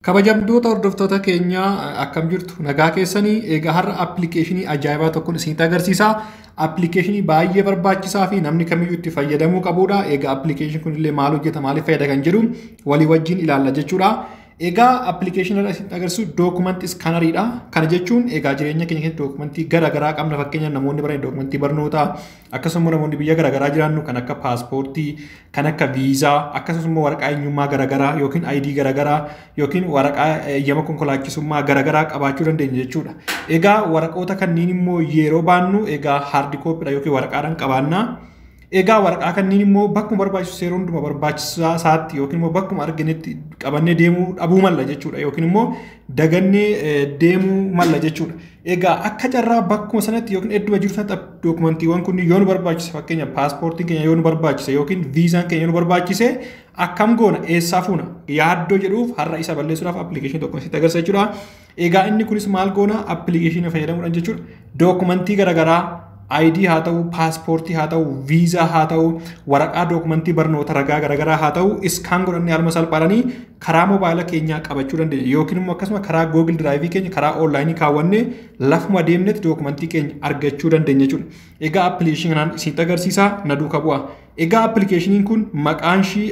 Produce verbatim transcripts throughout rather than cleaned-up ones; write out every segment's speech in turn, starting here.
Kabajamtoota hordoftoota keenyaa akkam jirtu nagaa keessanii egaa har'a appilikeeshinii ajaa'ibaa tokkoon isinitti agarsiisa. Appilikeeshinii baay'ee barbaachisaa fi namni kamiyyuu itti fayyadamuu qabudha. Egaa appilikeeshinii kun illee maal hojjeta, maaliif fayyada kan jedhu walii wajjin ilaalla jechuudha. Egaa appilikeeshinii isinitti agarsiisu dookumentii iskaanariidha. Kana jechuun egaa jireenya keenya keessatti dookumentii garaa garaa qabna. Fakkeenyaaf namoonni baran dookumentii barnootaa, akkasumas namoonni biyya garaa garaa jiraannu kan akka paaspoortii, kan akka viizaa, akkasumas waraqaa eenyummaa garaa garaa yookiin I D garaa garaa yookiin waraqaa eeyyama konkolaachisummaa garaa garaa qabaachuu dandeenya jechuudha. Egaa waraqoota kanneen immoo yeroo baannu egaa haardi kooppiidha yookiin waraqaadhaan qabaannaa. Egaa waraqaa kanneen immoo bakkuma barbaachisu yeroo hundumaa barbaachisaa isaatti yookiin immoo bakkuma arginetti qabannee deemuu dhabuu malla jechuudha yookiin immoo dagannee deemuu malla jechuudha. Egaa akka carraa bakkuma sanatti yookiin idduma jiru sanatti dookumentiiwwan kun yoo nu barbaachise fakkeenyaaf paaspoortiin keenya yoo nu barbaachise yookiin viizaan keenya yoo nu barbaachise akkam goona eessaa fuuna yaaddoo jedhuuf har'a isa balleessuudhaaf appilikeeshinii tokko sitti agarsiisa jechuudha. Egaa inni kunis maal goona appilikeeshinii fayyadamuudhaan jechuudha dookumentii garaa garaa I D haa ta'u, paaspoortii haa ta'u, viizaa haa ta'u, waraqaa dookumentii barnoota ragaa garaa garaa haa ta'u, iskaan godhannee haaluma salphaadhaan karaa moobaayila keenyaa qabachuu dandeenya yookiin immoo akkasuma karaa Google Drive keenya karaa onlaayinii kaawwannee lafuma deemnetti dookumentii keenya argachuu dandeenya jechuudha. Egaa appilikeeshinii kanaan isinitti agarsiisa na duukaa bu'aa. Egaa appilikeeshiniin kun maqaan ishii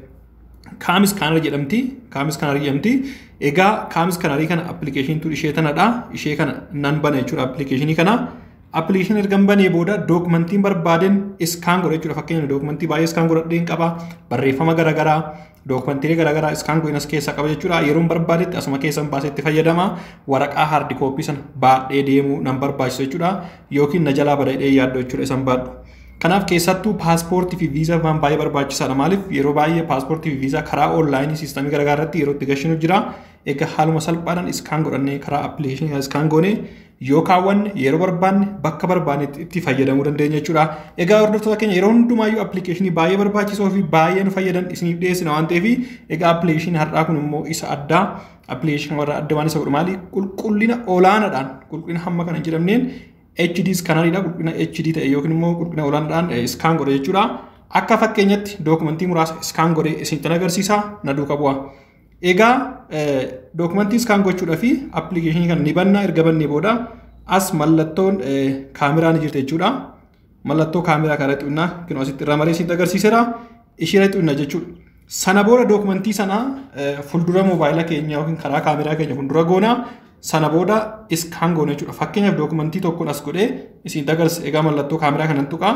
Kaam Iskaanar jedhamti. Kaam Iskaanar jedhamti. Egaa Kaam Iskaanarii kana appilikeeshiniin tun ishee tanadha. Ishee kana nan bana jechuudha appilikeeshinii kana. Appilikeeshinii erga banee booda dookumentiin barbaaden iskaan godha jechuudha. Fakkeenyaaf dookumentii baay'ee iskaan godhadheen qaba. Barreeffama garaa garaa, dookumentiilee garaa garaa iskaan godhinas keessaa qaba jechuudha. Yeroo barbaadetti asuma keessan baasetti fayyadama. Waraqaa haardi kooppii sana baadhee deemuu nan barbaachisa jechuudha. Yookiin na jalaa badadhee yaaddoo jechuudha isan baadhu. Kanaaf keessattuu paaspoortii fi viizaa waan baay'ee barbaachisaadha. Maaliif yeroo baay'ee paaspoortii fi viizaa karaa onlaayinii siistamii garaa garaa irratti yeroo itti gashinu jira. Egaa haaluma salphaadhaan iskaan godhannee karaa appilikeeshinii iskaan goonee yoo kaawwanne yeroo barbaanne bakka barbaanne itti fayyadamuu dandeenya jechuudha. Egaa hordoftoota keenya yeroo hundumaayyuu appilikeeshinii baay'ee barbaachisoo fi baay'ee nu fayyadan isiniif dhiyeessina waan ta'eef egaa appilikeeshinii har'aa kun immoo isa addaa appilikeeshinii warra adda waan isa godhu maali qulqullina olaanaadhaan qulqullina hamma kana hin jedhamneen H D iskaanariidha qulqullina H D ta'e yookiin immoo qulqullina olaanaadhaan iskaan godhe jechuudha. Akka fakkeenyatti dookumentii muraasa iskaan godhe isinitti agarsiisa na duukaa bu'aa. Egaa dookumentii iskaan gochuudhaaf appilikeeshinii kana ni banna erga bannee booda as mallattoon kaameraa ni jirti jechuudha. Mallattoo kaameraa kana xunna kinoo asitti irraa maree isinitti agarsiiseera. Ishee xunna jechuudha. Sana booda dookumentii sana fuuldura moobaayila keenya yookiin karaa kaameraa keenya fuuldura goona. Sana booda iskaan goona jechuudha. Fakkeenyaaf dookumentii tokkoon as godhee isinitti agarsiisa. Egaa mallattoo kaameraa kanaan tuqaa.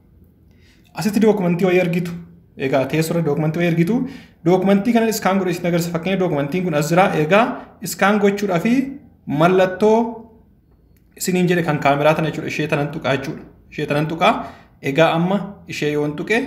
Asitti dookumentii wayii argitu. Egaa teessoo dookumentii wayii argitu. Dookumentii kana iskaan godhee isinitti agarsiisa. Fakkeenyaaf dookumentiin kun as jira. Egaa iskaan gochuudhaaf mallattoo isiniin jedhe kan kaameraa tana jechuudha. Ishee tanan tuqaa jechuudha. Ishee tanan tuqaa. Egaa amma ishee yoon tuqe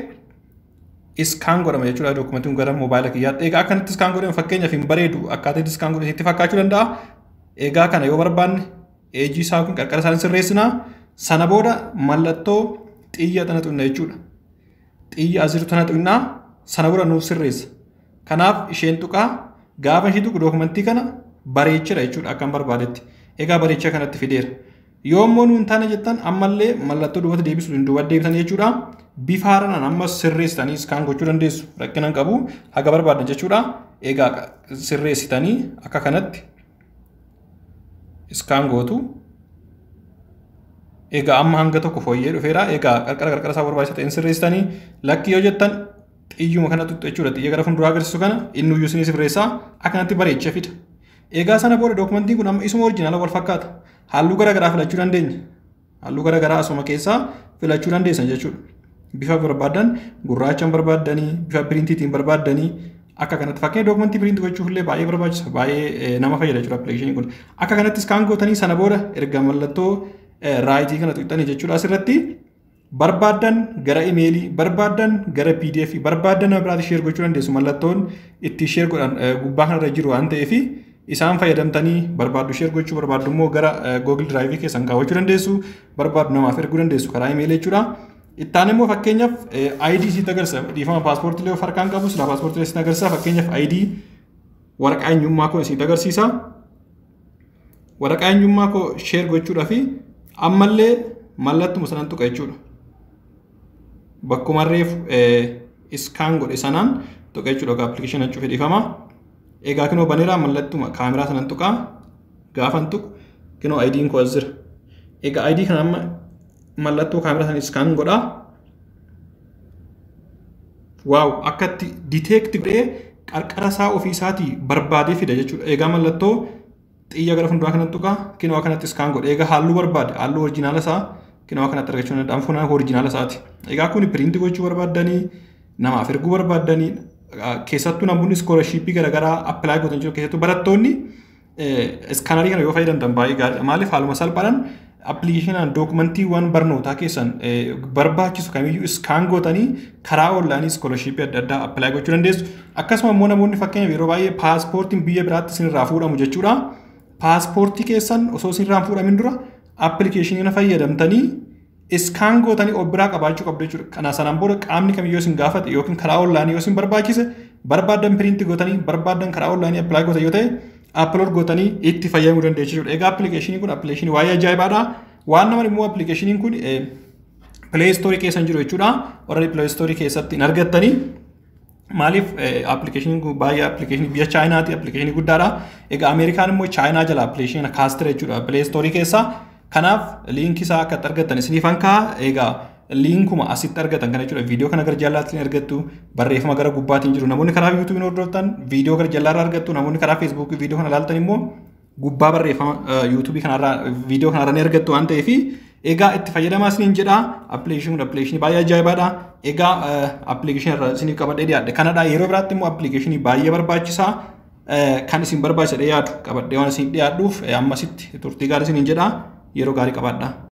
iskaan godhama jechuudha. Dookumentiin gara moobaayila kiyyaatti. Egaa akkanatti iskaan godhame fakkeenyaaf hin bareedu. Akkaataa iskaan godhe sitti fakkaachuu danda'a. Egaa kana yoo barbaanne eejii isaa yookiin qarqara isaa sirreessina. Sana booda mallattoo xiyya tana xunna jechuudha. Xiyya as jirtu tana xunna sana booda nuuf sirreessa. Kanaaf isheen tuqaa gaafa ishee tuqu dookumentii kana bareechira jechuudha akka barbaadetti. Egaa bareecha kanatti fideera. Yoo immoo nuun taane jettan ammallee mallattoo duubatti deebisuu hin duubatti deebisan jechuudha. Bifa haaraan amma sirreessitanii iskaan gochuu dandeessu. Rakkina hin qabu haga barbaadan jechuudha. Egaa sirreessitanii akka kanatti iskaan gootu. Egaa amma hanga tokko fooyyee dhufeera. Egaa qarqara qarqara isaa barbaachisa ta'een sirreessitanii lakkii yoo jettan xiyyuma kana tuttu jechuudha. Xiyya gara fuulduraa agarsiisu kana inni iyyuu isinii sirreessaa akkanatti bareechee fida. Egaa sana booda dookumentiin kun amma isuma orjinaala wal fakkaata. Halluu garaa garaa filachuu dandeenya. Halluu garaa garaa asuma keessaa filachuu dandeessan jechuudha. Bifa barbaadan gurraachaan barbaaddanii bifa piriintiitiin barbaaddanii akka kanatti fakkeenya dookumentii piriintii gochuuf illee baay'ee barbaachisa. Baay'ee nama fayyada jechuudha appilikeeshiniin kun. Akka kanatti iskaan gootanii sana booda erga mallattoo raayitii kana tuqxanii jechuudha asirratti barbaadan gara imeelii barbaadan gara P D F barbaadan nama biraatti sheer gochuu dandeessu mallattoon itti sheer godhan gubbaa kanarra jiru waan ta'eef isaan fayyadamtanii barbaaddu sheer gochuu barbaaddu immoo gara Google Drive keessan kaawwachuu dandeessu barbaaddu namaaf erguu dandeessu karaa imeelii jechuudha. Ittaan immoo fakkeenyaaf I D sitti agarsiisa dhiifama paaspoortii illee of harkaan qabu sila paaspoortii sitti agarsiisa fakkeenyaaf I D waraqaa eenyummaa koo sitti agarsiisa. Waraqaa eenyummaa koo sheer gochuudhaaf ammallee mallattuma sanaan tuqa jechuudha. Bakkuma reef iskaan godhe sanaan tuqa jechuudha appilikeeshinii achuuf dhiifama. Egaa kinoo baneeraa mallattuma kaameraa sanan tuqaa gaafan tuqu kinoo I D'n koo as jira. Egaa I D kana amma mallattoo kaameraa sana iskaan godhaa. Waaw akkatti detect godhee qarqara isaa ofii isaatii barbaadee fida jechuudha. Egaa mallattoo xiyya gara fuulduraa kanatti tuqaa kinoo kanatti iskaan godhe. Egaa halluu barbaade halluu orjinaala isaa kinoo kanatti argachuu danda'amu funaan orjinaala isaati. Egaa kun piriinti gochuu barbaaddanii namaaf erguu barbaaddanii keessattuu namoonni iskoolarshiippii garaagaraa appilaayi gootan jiru keessattuu barattoonni iskaanarii kana yoo fayyadamtan baay'ee gaariidha. Maaliif haaluma salphaadhaan appilikeeshinaan dookumantiiwwan barnootaa keessan barbaachisu kamiyyuu iskaan gootanii karaa onlaayinii iskoolarshiippii adda addaa appilaayi gochuu dandeessu. Akkasuma immoo namoonni fakkeenyaaf yeroo baay'ee paaspoortiin biyya biraatti isinirraa fuudhamu jechuudha. Paaspoortii keessan osoo isinirraa fuudhamin dura appilikeeshinii kana fayyadamtanii iskaan gootanii of biraa qabaachuu qabdu jechuudha. Kana sanaan booda qaamni kamiyyuu isin gaafate yookiin karaa onlaayinii yoo isin barbaachise barbaadan piriinti gootanii barbaadan karaa onlaayinii appilaayi gootan yoo ta'e upload gootanii itti fayyadamuu dandeessu jechuudha. Egaa appilikeeshinii kun appilikeeshinii waa'ee ajaa'ibaadha. Waan nama immoo appilikeeshiniin kun Play Store keessan jiru jechuudha. Warra Play Store keessatti hin argattanii maaliif appilikeeshiniin kun baay'ee appilikeeshinii biyya Chaayinaati appilikeeshinii guddaadha. Egaa Ameerikaan immoo Chaayinaa jala appilikeeshinii kana kaastira jechuudha Play Store keessaa. Kanaaf liinkii isaa akka argattan isiniif hankaa egaa liinkuma asitti argatan kana jechuudha. Viidiyoo kana gara jalaatti argattu barreeffama gara gubbaatiin jiru. Namoonni karaa YouTube hordoftan viidiyoo gara jalaarraa argattu. Namoonni karaa Facebook viidiyoo kana ilaaltan immoo gubbaa barreeffama YouTube kanarraa viidiyoo kanarraa ni argattu waan ta'eef egaa itti fayyadamaa isiniin jedha. Appilikeeshinii kun appilikeeshinii baay'ee ajaa'ibaadha. Egaa appilikeeshinii irraa isiniif qabadhee dhiyaadhe. Kanadha yeroo biraatti immoo appilikeeshinii baay'ee barbaachisaa kan isin barbaachisadhe yaadu qabadhee waan isin dhiyaadhuuf ammasitti turtii gaarii isiniin jedha. Yeroo gaarii qabaadhaa.